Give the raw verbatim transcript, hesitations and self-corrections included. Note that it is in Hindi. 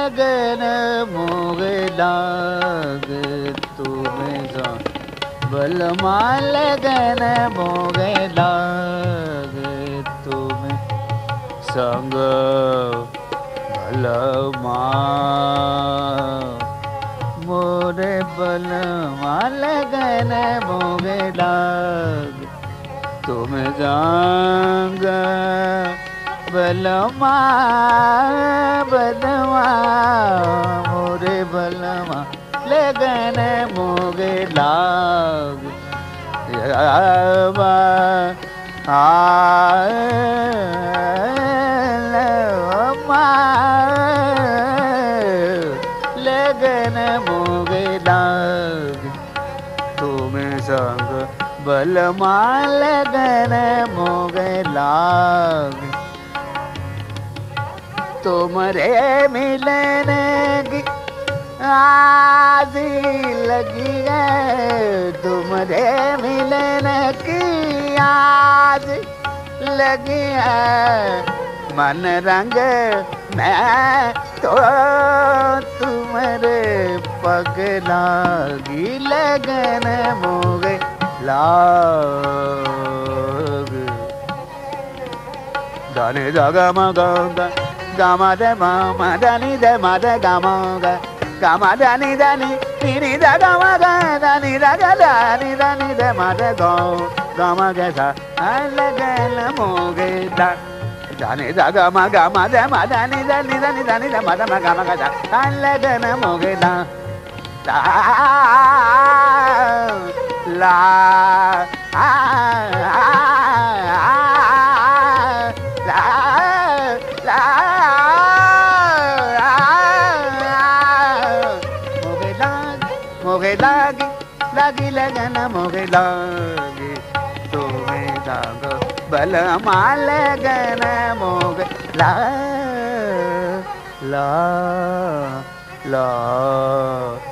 लगन मोगे लाग तुम्हें संग बलमा लगन मोगे लाग तुम्हें संग बलमा मोरे बलमा लगन मोगे लाग तुम संग बलमा बलमा मोरे बलमा लगन मोगे लाग लगन मोगे लाग तुम संग बलमा लगन मोगे लाग तुमरे मिलन की आज लगी है तुमरे मिलन की आज लगी है मन रंग मैं तो तुम्हारे पग लागी लगन मोगे लाग दाने जागा मगा गामा दे मामा दानी दे मादे गामा गा गामा दानी दानी नी दा गामा गा दानी दा गा दानी दानी दे मादे गो गामा गे सा लगन मोगे दा दानी दा गामा गामा दे मा दानी दानी दानी दानी दे मादा मा गामा गा दा लगन मोगे दा ला ला मोगे लागी लागी लगन मोगे लागी तुम्हें संग बलमा लगन मोगे ला ला ला